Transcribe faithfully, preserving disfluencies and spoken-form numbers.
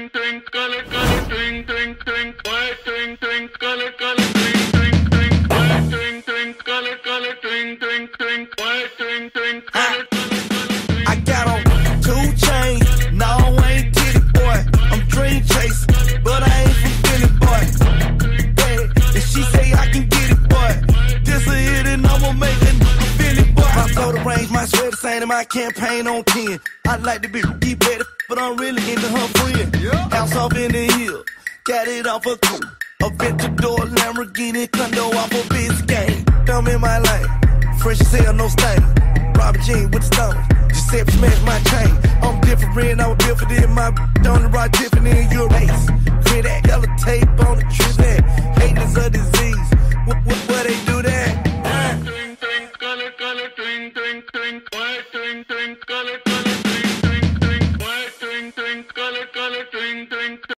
I got on two chains, no, I ain't titty boy. I'm dream chasing, but I ain't from Philly boy. Yeah, and she say I can get it boy. This a hit and I'ma make it Philly boy. My soda range, my sweater saying my campaign on ten. I like to be deep better, but I'm really into her friend. House off in the hill, got it off a cool. A Ventador, Lamborghini, condo off a Biscayne. I'm in my lane, fresh as hell, no stain. Robert Jean with the stones, Giuseppe smash my chain. I'm different, I was built for this. My on the rock Tiffany and your race. Clear that yellow tape on the tree there. Hate is a disease. What, what, where they do that? Twink, twink, color, color, twink, twink, twink, white, twink, twink, color, color, twink, twink, twink, white, twink, twink, color, color, twink, twink.